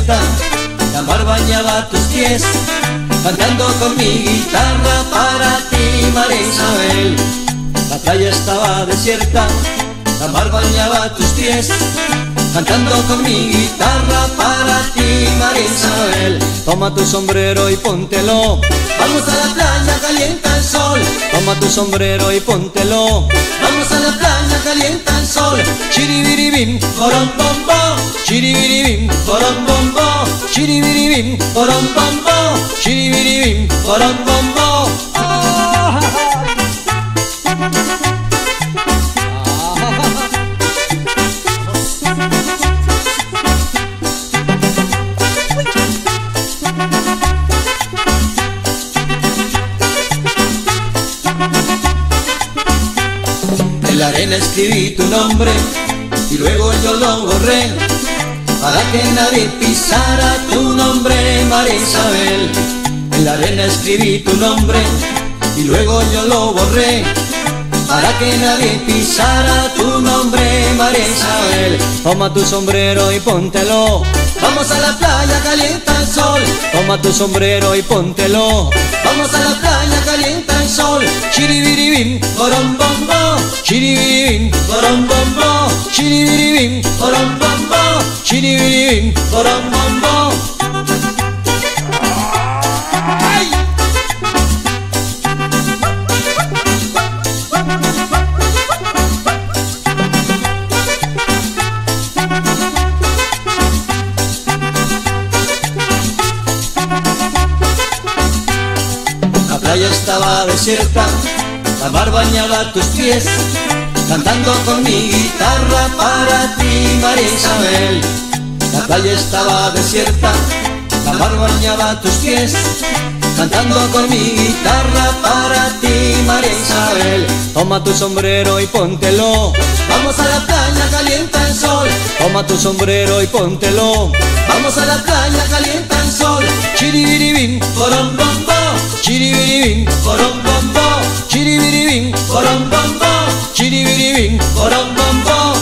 desierta, la mar bañaba tus pies, cantando con mi guitarra para ti, María Isabel. La playa estaba desierta, la mar bañaba tus pies, cantando con mi guitarra para ti, María Isabel. Toma tu sombrero y póntelo, vamos a la playa, calienta el sol. Toma tu sombrero y póntelo, vamos a la playa, calienta el sol. Chiribiribim, porón bom bom, chiribiribim, porón bom bom, chiribiribim, porón bom bom, chiribiribim, porón bom bom. En la arena escribí tu nombre y luego yo lo borré, para que nadie pisara tu nombre, María Isabel. En la arena escribí tu nombre y luego yo lo borré, para que nadie pisara tu nombre, María Isabel. Toma tu sombrero y póntelo, vamos a la playa, calienta el sol. Toma tu sombrero y póntelo, vamos a la playa, calienta el sol. Chiribiribim, porón bom bom, chiribiribim, porón bom bom, chiribiribim, porón bom bom, chiribiribim, porón bom bom. La playa estaba desierta, la mar bañaba tus pies, cantando con mi guitarra para ti, María Isabel. La playa estaba desierta, la mar bañaba tus pies, cantando con mi guitarra para ti, María Isabel. Toma tu sombrero y póntelo, vamos a la playa, calienta el sol. Toma tu sombrero y póntelo, vamos a la playa, calienta el sol. Chiribiribim, porón bom bom, chiribiribim, porón bom bom, chiribiribim, porón bom bom, chiribiribim, porón bom bom.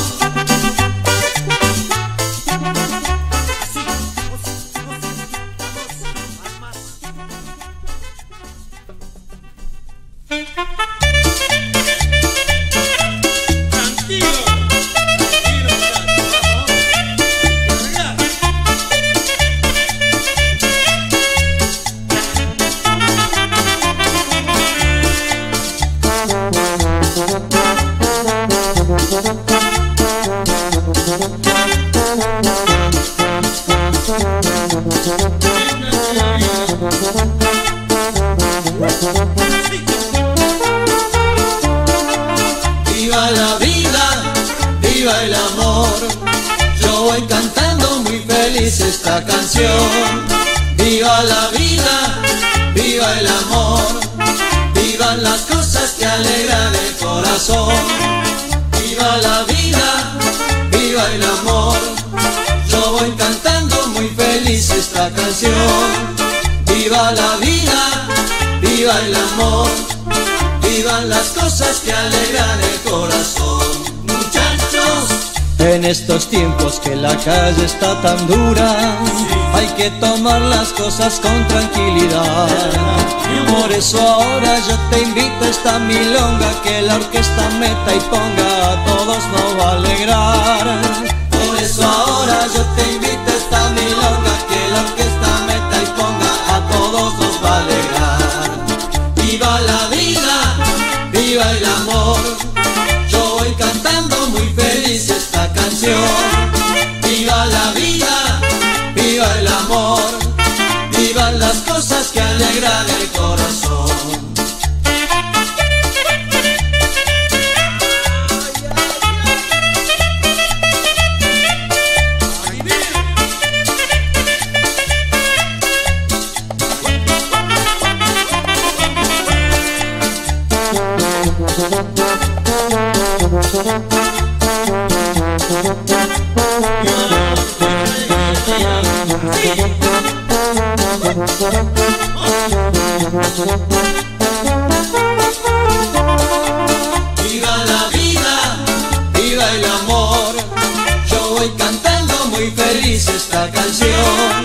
Viva la vida, viva el amor, yo voy cantando muy feliz esta canción. Viva la vida, viva el amor, vivan las cosas que alegran el corazón. Viva la vida, viva el amor, yo voy cantando muy feliz esta canción. Viva la vida, viva el amor, vivan las cosas que alegran el corazón. Muchachos, en estos tiempos que la calle está tan dura, hay que tomar las cosas con tranquilidad. Por eso ahora yo te invito a esta milonga, que la orquesta meta y ponga, a todos nos va a alegrar. Por eso ahora yo te invito a esta milonga, que la orquesta meta y ponga, a todos nos va a alegrar. Viva la vida, viva el amor, yo voy cantando muy feliz esta canción. Viva la vida, viva el amor, vivan las cosas que alegran el corazón. Viva la vida, viva el amor, yo voy cantando muy feliz esta canción.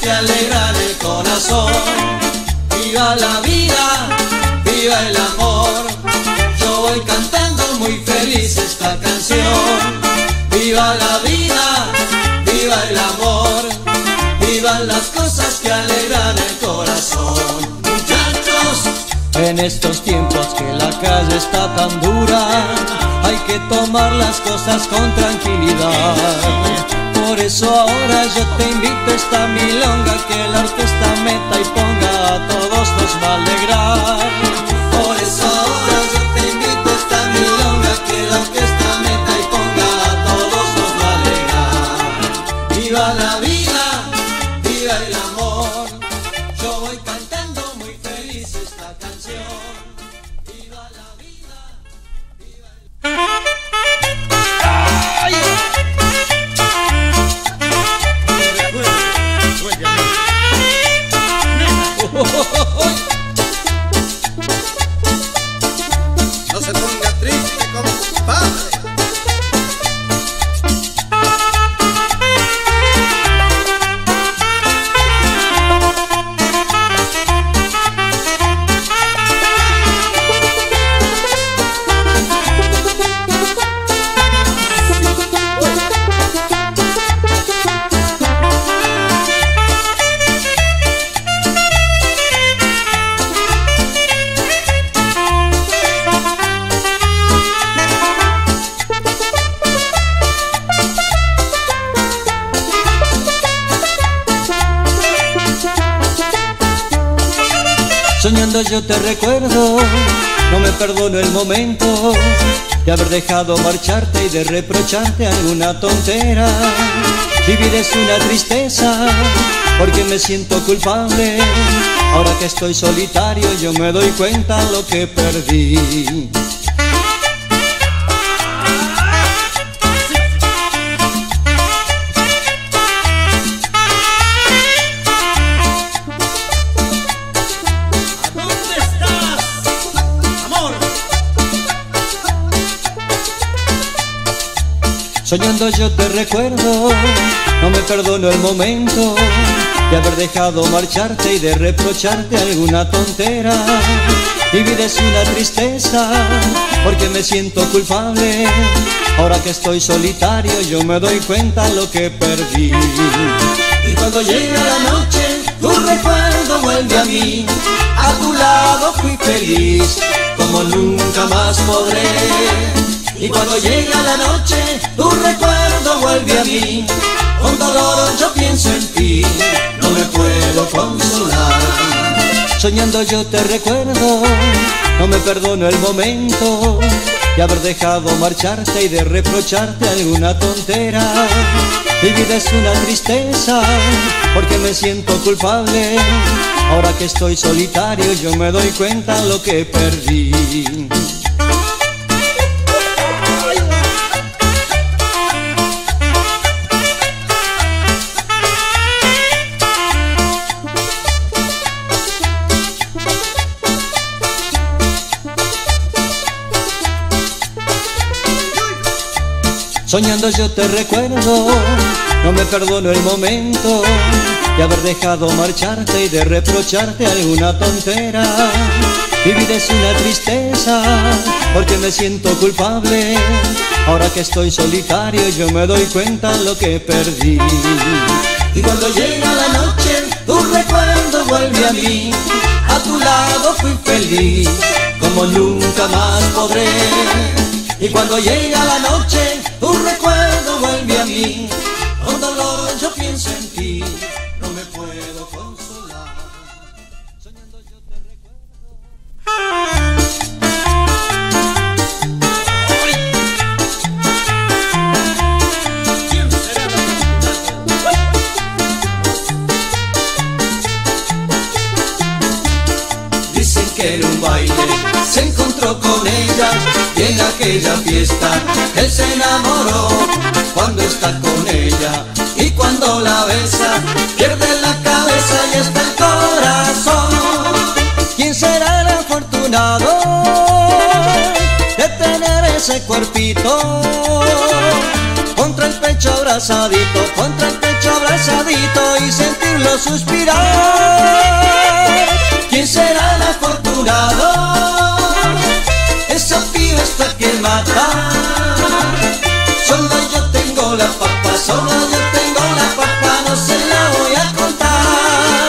que alegran el corazón. Viva la vida, viva el amor. Yo voy cantando muy feliz esta canción. Viva la vida, viva el amor. Vivan las cosas que alegran el corazón. Muchachos, en estos tiempos que la calle está tan dura, hay que tomar las cosas con tranquilidad. Por eso ahora yo te invito a esta milonga, que la orquesta meta y ponga, a todos nos va a alegrar. Por eso ahora yo te invito a esta milonga, que la orquesta meta y ponga, a todos nos va a alegrar. Viva la vida, viva el amor. Yo voy cantando muy feliz esta canción. Viva la vida, viva el... ¡Ay! No se ponga triste, compadre. Soñando yo te recuerdo, no me perdono el momento de haber dejado marcharte y de reprocharte alguna tontera. Vivir es una tristeza porque me siento culpable. Ahora que estoy solitario yo me doy cuenta lo que perdí. Soñando yo te recuerdo, no me perdono el momento de haber dejado marcharte y de reprocharte alguna tontera. Mi vida es una tristeza porque me siento culpable. Ahora que estoy solitario yo me doy cuenta lo que perdí. Y cuando llega la noche, tu recuerdo vuelve a mí. A tu lado fui feliz, como nunca más podré. Y cuando llega la noche, tu recuerdo vuelve a mí. Con dolor yo pienso en ti, no me puedo consolar. Soñando yo te recuerdo, no me perdono el momento de haber dejado marcharte y de reprocharte alguna tontera. Mi vida es una tristeza porque me siento culpable. Ahora que estoy solitario yo me doy cuenta lo que perdí. Soñando yo te recuerdo, no me perdono el momento de haber dejado marcharte y de reprocharte alguna tontera. Mi vida es una tristeza porque me siento culpable. Ahora que estoy solitario yo me doy cuenta lo que perdí. Y cuando llega la noche, tu recuerdo vuelve a mí. A tu lado fui feliz, como nunca más podré. Y cuando llega la noche, tu recuerdo vuelve a mí. Con dolor yo pienso en ti, no me puedo consolar. Soñando yo te recuerdo. Dicen que en un baile se encontró con ella y en aquella fiesta él se enamoró. Cuando está con ella y cuando la besa, pierde la cabeza y hasta el corazón. ¿Quién será el afortunado de tener ese cuerpito? Contra el pecho abrazadito y sentirlo sentirlo suspirar. ¿Quién será el afortunado? Esa piba está que mata. Solo yo tengo la papa, solo yo tengo la papa, no se la voy a contar.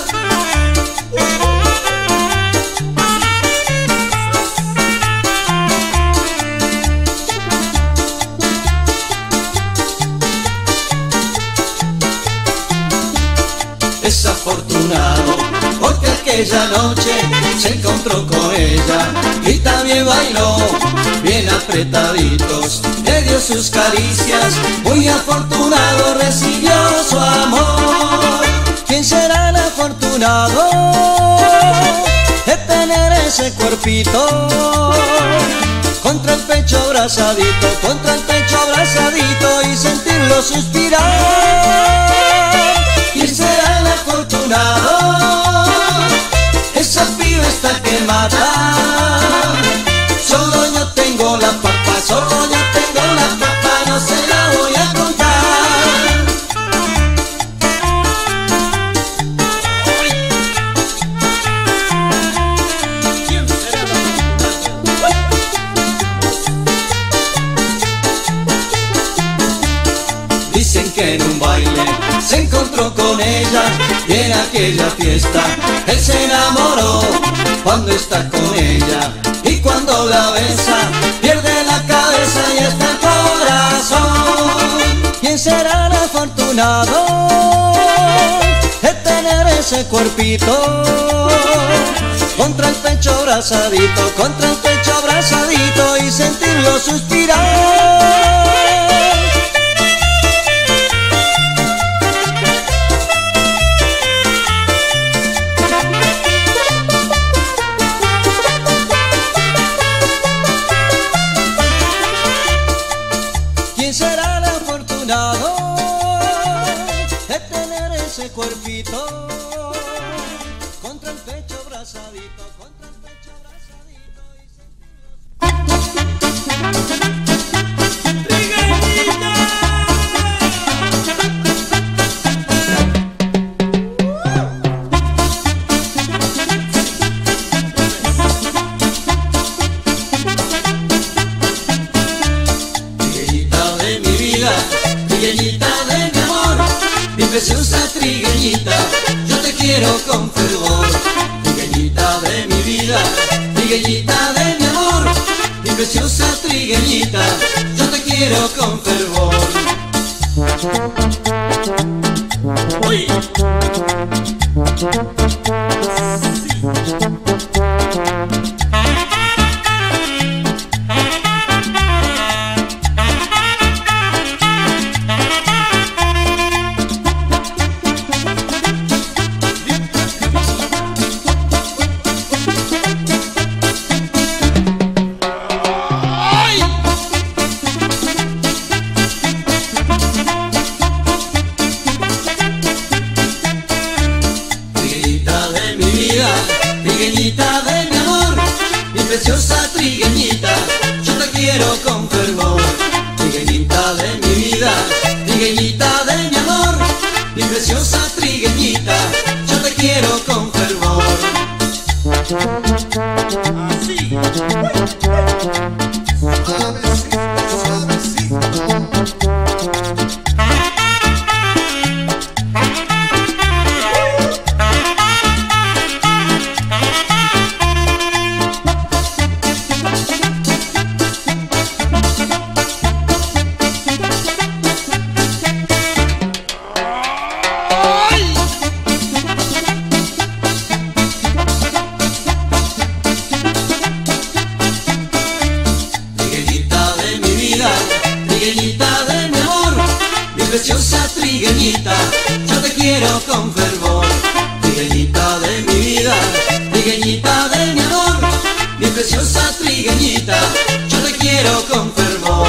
Es afortunado porque aquella noche se encontró con ella y también bailó bien apretaditos, le dio sus caricias, muy afortunado recibió su amor. ¿Quién será el afortunado de tener ese cuerpito contra el pecho abrazadito, contra el pecho abrazadito y sentirlo suspirar? ¿Quién será el afortunado? Esa piba está que mata. Solo yo tengo la papa, solo yo tengo la papa, no se la voy a contar. ¿Quién será el afortunado? Dicen que en un baile se encontró con ella y en aquella fiesta él se enamoró cuando está con ella, y cuando la besa pierde la cabeza y hasta el corazón. ¿Quién será el afortunado de tener ese cuerpito contra el pecho abrazadito, contra el pecho abrazadito y sentirlo suspirar? ¿Quién será el afortunado de tener ese cuerpito contra el pecho abrazadito, contra el pecho abrazadito y trigueñita de mi amor, mi preciosa trigueñita, yo te quiero con fervor. Trigueñita de mi vida, trigueñita de mi amor, mi preciosa trigueñita, yo te quiero con fervor. Uy. Trigueñita de mi amor, mi preciosa trigueñita, yo te quiero con fervor. Trigueñita de mi vida, trigueñita de mi amor, mi preciosa trigueñita, yo te quiero con fervor. Así. Suavecito, suavecito. Trigueñita de mi amor, mi preciosa trigueñita, yo te quiero con fervor. Trigueñita de mi vida, trigueñita de mi amor, mi preciosa trigueñita, yo te quiero con fervor.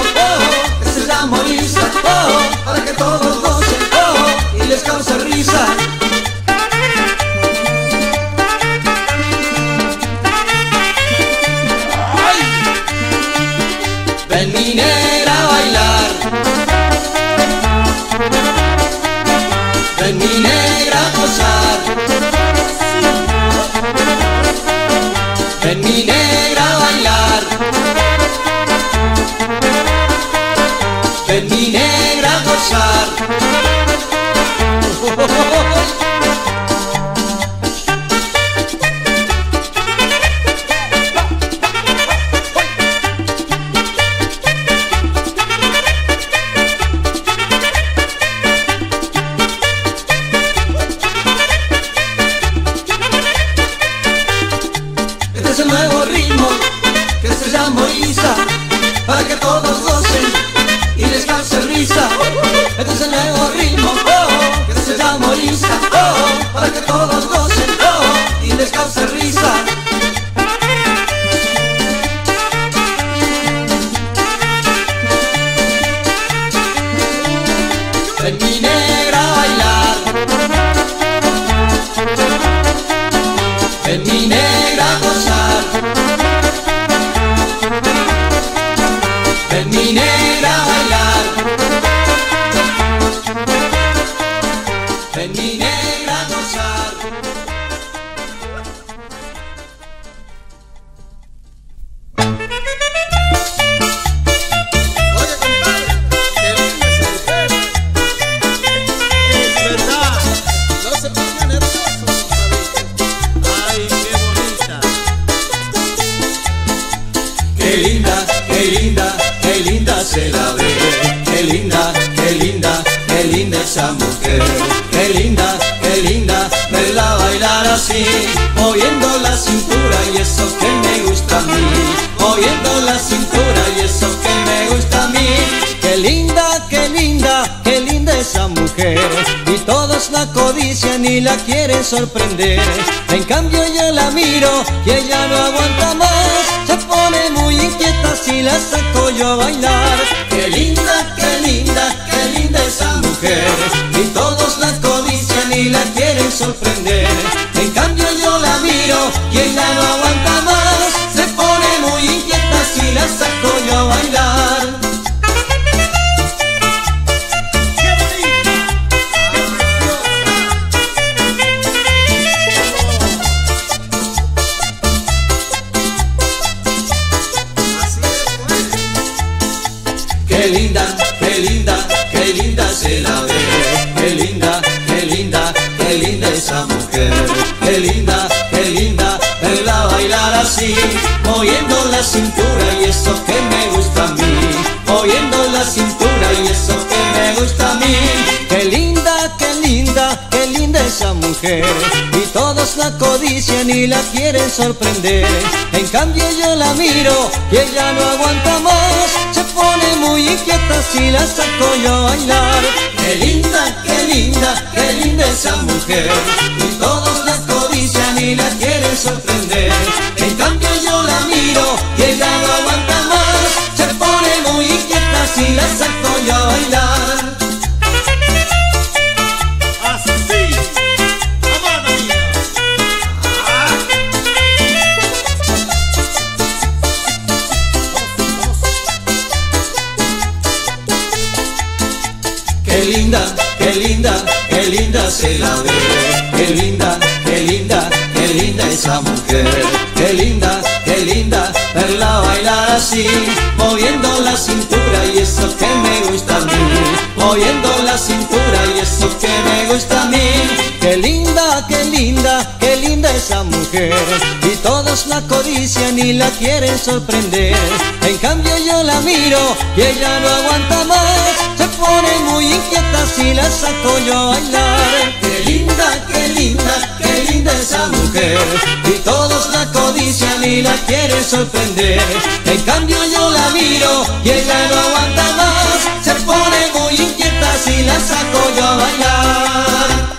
oh, esa es la Morisa, oh, para que todos gocen, oh, y les cause risa. Ven mi negra a bailar, ven mi negra a gozar, ven mi negra a bailar, ven mi negra a gozar. Este es el nuevo ritmo que se llama Morisa, para que todos gocen y les cause risa. Este es el nuevo ritmo que se llama Morisa, para que todos gocen y les cause risa. Ven mi negra a bailar, ven mi negra a gozar, ven mi negra a bailar, ven mi negra a gozar. Oye, compadre, qué linda esa mujer. Es verdad, no se ponga nervioso, compadrito. Ay, qué bonita. Qué linda, qué linda, qué linda se la ve. Qué linda, qué linda, qué linda esa mujer. Qué linda, verla bailar así, moviendo la cintura y eso que me gusta a mí. Moviendo la cintura y eso que me gusta a mí. Qué linda, qué linda, qué linda esa mujer. Y todos la codician y la quieren sorprender. En cambio yo la miro y ella no aguanta más. Se pone muy inquieta si la saco yo a bailar. Qué linda, qué linda, qué linda esa mujer. Y todos la codician y la quieren sorprender. En cambio yo la miro y ella no aguanta más. Se pone muy inquieta si la saco yo a bailar. Qué bonita. Así es, pues. Qué linda, qué linda, qué linda se la ve. Qué linda, qué linda, qué linda esa mujer. Qué linda, verla bailar así, moviendo la cintura y eso que me gusta a mí. Moviendo la cintura y eso que me gusta a mí. Qué linda, qué linda, qué linda esa mujer. Y todos la codician y la quieren sorprender. En cambio yo la miro y ella no aguanta más. Se pone muy inquieta si la saco yo a bailar. Qué linda, qué linda, qué linda esa mujer. Y todos la codician y la quieren sorprender. En cambio yo la miro y ella no aguanta más. Se pone muy inquieta si la saco yo a bailar. Así, amada mía. Qué linda, qué linda, qué linda se la ve. Qué linda, qué linda, qué linda esa mujer. Qué linda, verla bailar así, moviendo la cintura y eso que me gusta a mí. Moviendo la cintura y eso que me gusta a mí. Qué linda, qué linda, qué linda esa mujer. Y todos la codician y la quieren sorprender. En cambio yo la miro y ella no aguanta más. Se pone muy inquieta si la saco yo a bailar. Qué linda, qué linda, qué linda esa mujer. Y todos la codician y la quieren sorprender. En cambio yo la miro y ella no aguanta más. Se pone muy inquieta si la saco yo a bailar.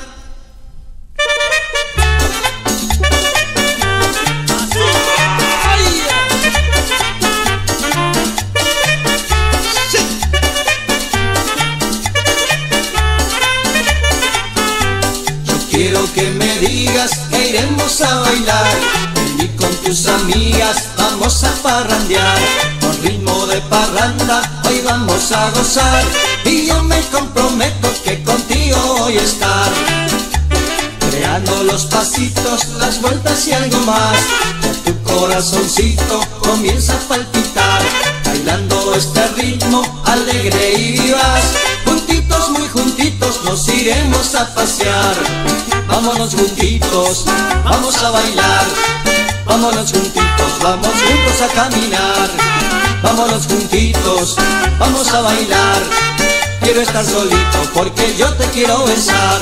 iremos a bailar. Ven y con tus amigas vamos a parrandear. Con ritmo de parranda hoy vamos a gozar. Y yo me comprometo que contigo voy a estar, creando los pasitos, las vueltas y algo más. Ya tu corazoncito comienza a palpitar, bailando este ritmo alegre y vivaz. Juntitos, muy juntitos nos iremos a pasear. Vámonos juntitos, vamos a bailar. Vámonos juntitos, vamos juntos a caminar. Vámonos juntitos, vamos a bailar. Quiero estar solito porque yo te quiero besar.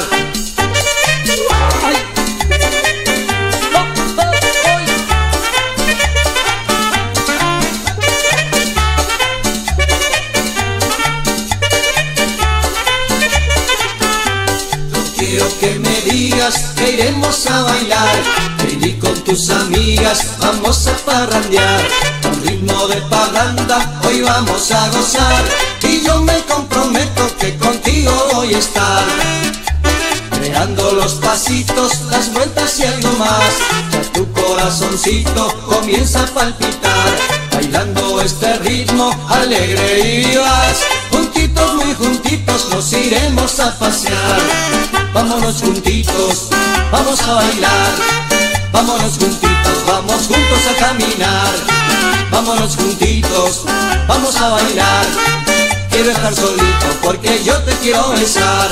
Quiero que me digas que iremos a bailar. Ven y con tus amigas vamos a parrandear. Con ritmo de parranda hoy vamos a gozar. Y yo me comprometo que contigo voy a estar, creando los pasitos, las vueltas y algo más. Ya tu corazoncito comienza a palpitar, bailando este ritmo alegre y vivaz. Juntitos, muy juntitos nos iremos a pasear. Vámonos juntitos, vamos a bailar. Vámonos juntitos, vamos juntos a caminar. Vámonos juntitos, vamos a bailar. Quiero estar solito porque yo te quiero besar.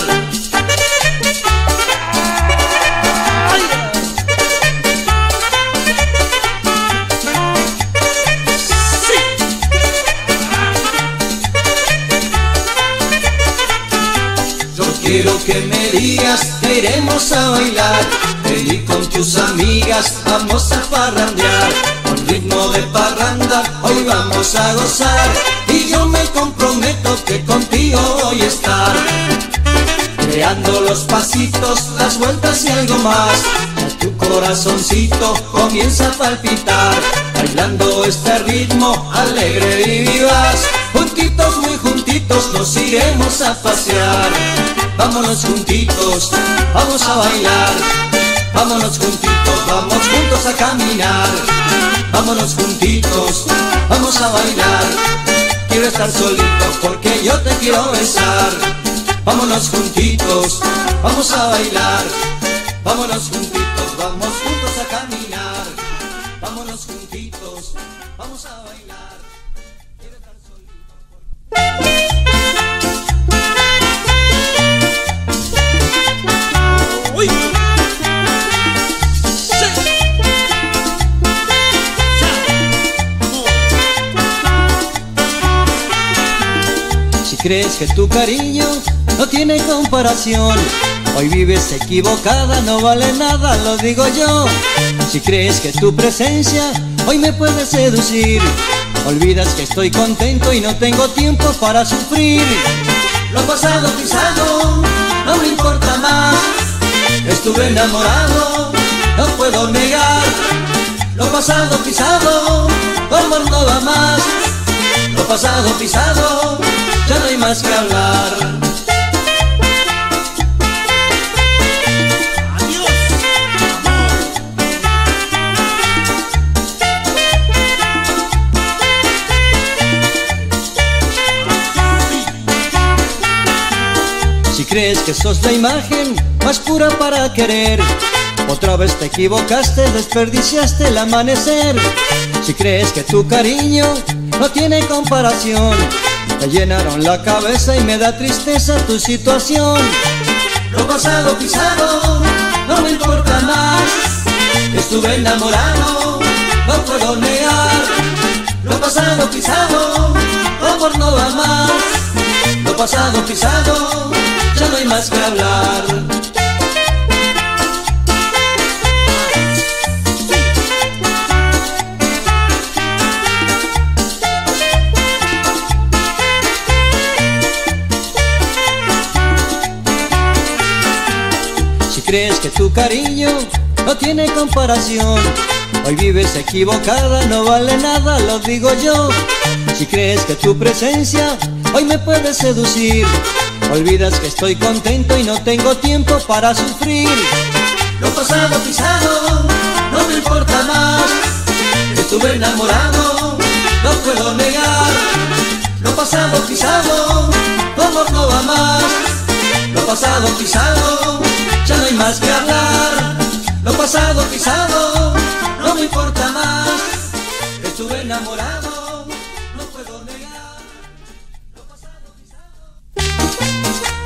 Quiero que me digas que iremos a bailar. Ven y con tus amigas vamos a parrandear. Con ritmo de parranda hoy vamos a gozar. Y yo me comprometo que contigo voy a estar, creando los pasitos, las vueltas y algo más. Ya tu corazoncito comienza a palpitar, bailando este ritmo alegre y vivaz. Juntitos, muy juntitos nos iremos a pasear. Vámonos juntitos, vamos a bailar. Vámonos juntitos, vamos juntos a caminar. Vámonos juntitos, vamos a bailar. Quiero estar solito porque yo te quiero besar. Vámonos juntitos, vamos a bailar. Vámonos juntitos, vamos juntos a caminar. Vámonos juntitos, vamos a bailar. Quiero estar solito porque... Si crees que tu cariño no tiene comparación, hoy vives equivocada, no vale nada, lo digo yo. Si crees que tu presencia hoy me puede seducir, olvidas que estoy contento y no tengo tiempo para sufrir. Lo pasado pisado no me importa más, estuve enamorado, no puedo negar. Lo pasado pisado, tu amor no va más. Lo pasado pisado, ya no hay más que hablar. Adiós, amor. Si crees que sos la imagen más pura para querer, otra vez te equivocaste, desperdiciaste el amanecer. Si crees que tu cariño no tiene comparación, me llenaron la cabeza y me da tristeza tu situación. Lo pasado pisado no me importa más, estuve enamorado, no puedo negar. Lo pasado pisado, tu amor no va más. Lo pasado pisado, ya no hay más que hablar. Si crees que tu cariño no tiene comparación, hoy vives equivocada, no vale nada, lo digo yo. Si crees que tu presencia hoy me puede seducir, olvidas que estoy contento y no tengo tiempo para sufrir. Lo pasado pisado no me importa más. Estuve enamorado, no puedo negar. Lo pasado pisado, tu amor no va más. Lo pasado pisado, ya no hay más que hablar. Lo pasado pisado, no me importa más. Estuve enamorado, no puedo negar. Lo pasado pisado.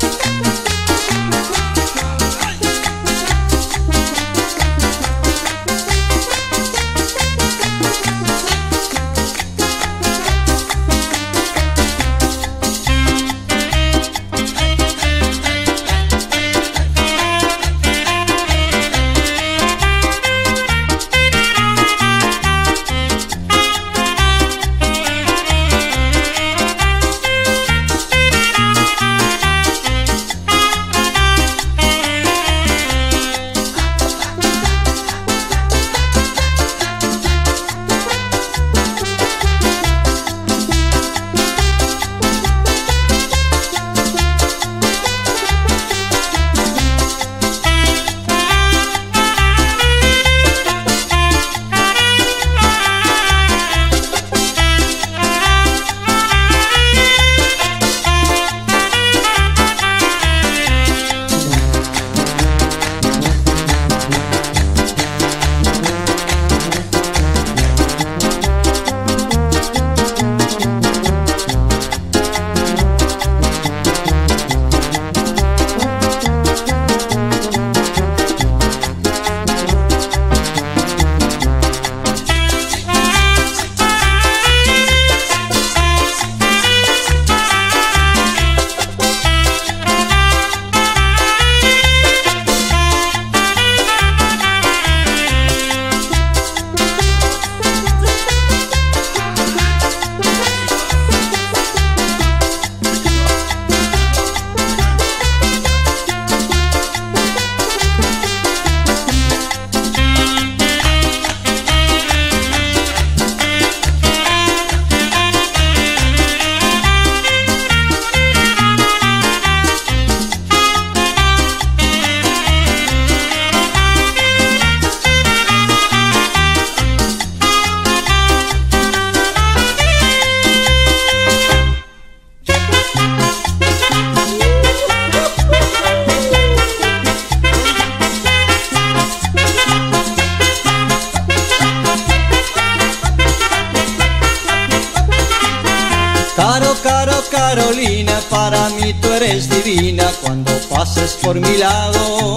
Carolina, para mí tú eres divina cuando pases por mi lado.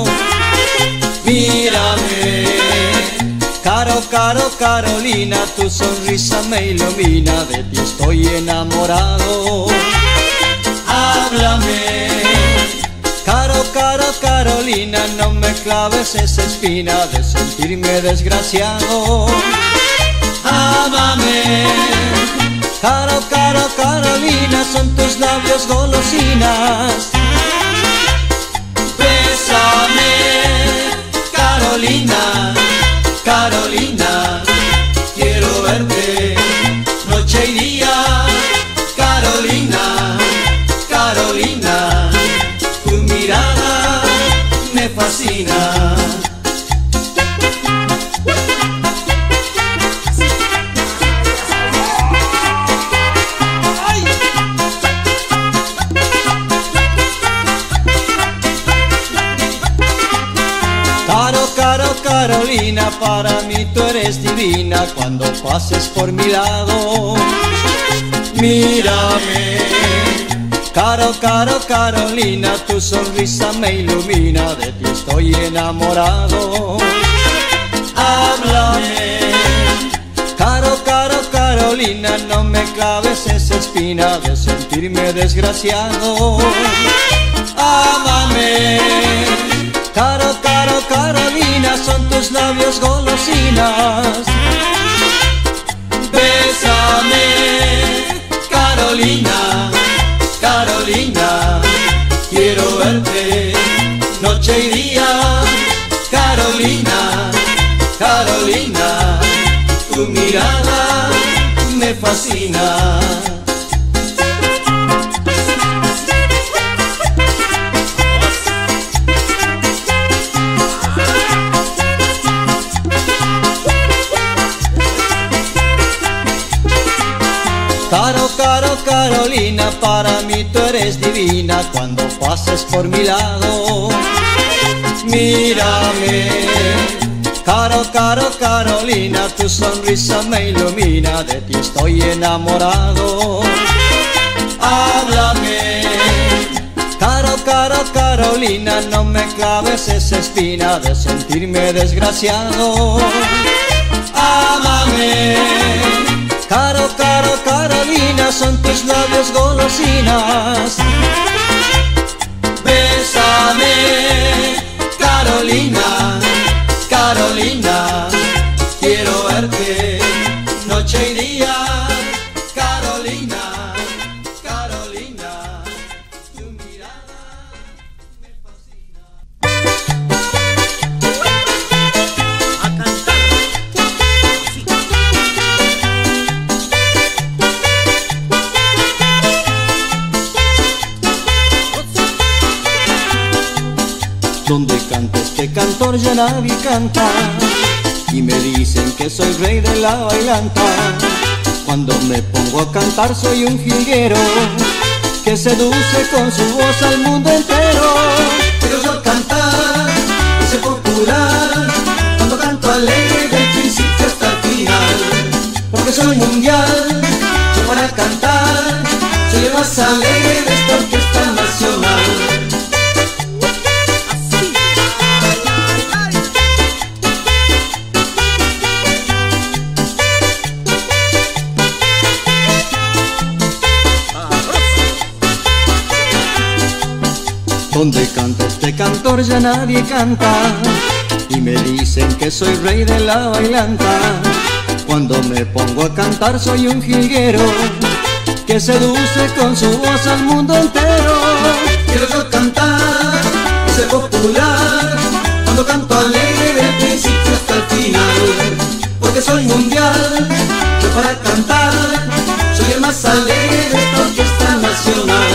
Mírame, Carolina, tu sonrisa me ilumina, de ti estoy enamorado. Háblame, Carolina, no me claves esa espina de sentirme desgraciado. Ámame, Carolina, son tus labios golosinas. Bésame, Carolina, quiero verte noche y día. Carolina, tu mirada me fascina. Carolina, para mí tú eres divina cuando pases por mi lado. Mírame, Carolina, tu sonrisa me ilumina, de ti estoy enamorado. Háblame, Carolina, no me claves esa espina de sentirme desgraciado. Ámame, Carolina, son tus labios golosinas. Bésame, Carolina, quiero verte noche y día. Carolina, tu mirada me fascina. para mí tú eres divina cuando pases por mi lado. Mírame, Carolina, tu sonrisa me ilumina, de ti estoy enamorado. Háblame, Carolina, no me claves esa espina de sentirme desgraciado. Ámame, Carolina, son tus labios golosinas. Bésame, Carolina, quiero verte noche y día. Carolina, tu mirada me fascina. A cantar. Sí. Donde canta este cantor ya nadie canta, y me dicen que soy rey de la bailanta. Cuando me pongo a cantar soy un jilguero que seduce con su voz al mundo entero. Quiero yo cantar y ser popular cuando canto alegre del principio hasta el final. Porque soy mundial, yo para cantar soy el más alegre de esta orquesta nacional. Donde canta este cantor ya nadie canta, y me dicen que soy rey de la bailanta. Cuando me pongo a cantar soy un jilguero que seduce con su voz al mundo entero. Quiero yo cantar y ser popular cuando canto alegre del principio hasta el final. Porque soy mundial, yo para cantar soy el más alegre de esta orquesta nacional.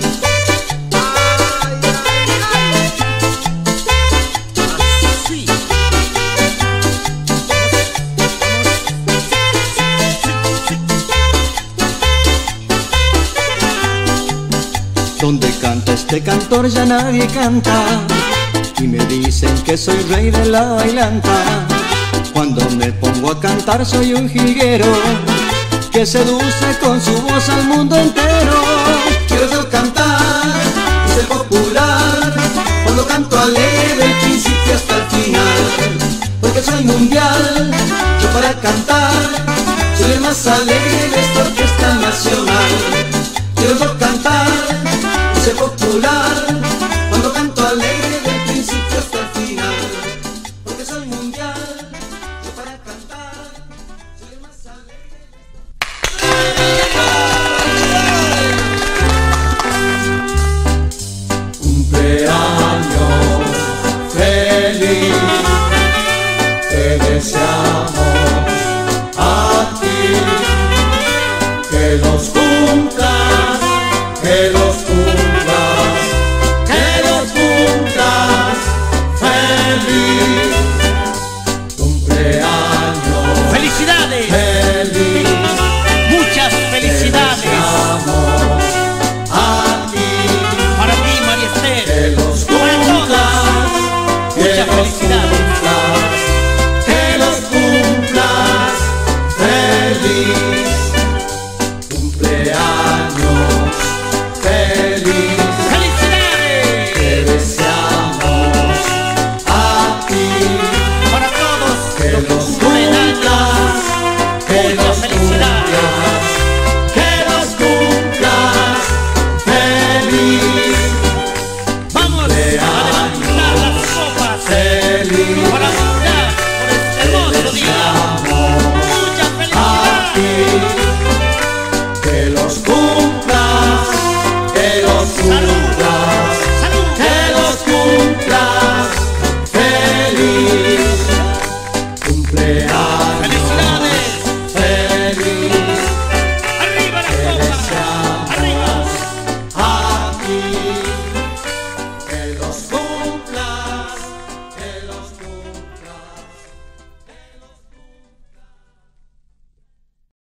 Donde canta este cantor ya nadie canta, y me dicen que soy rey de la bailanta. Cuando me pongo a cantar soy un jilguero que seduce con su voz al mundo entero. Quiero yo cantar y ser popular cuando canto alegre del principio hasta el final. Porque soy mundial, yo para cantar soy el más alegre de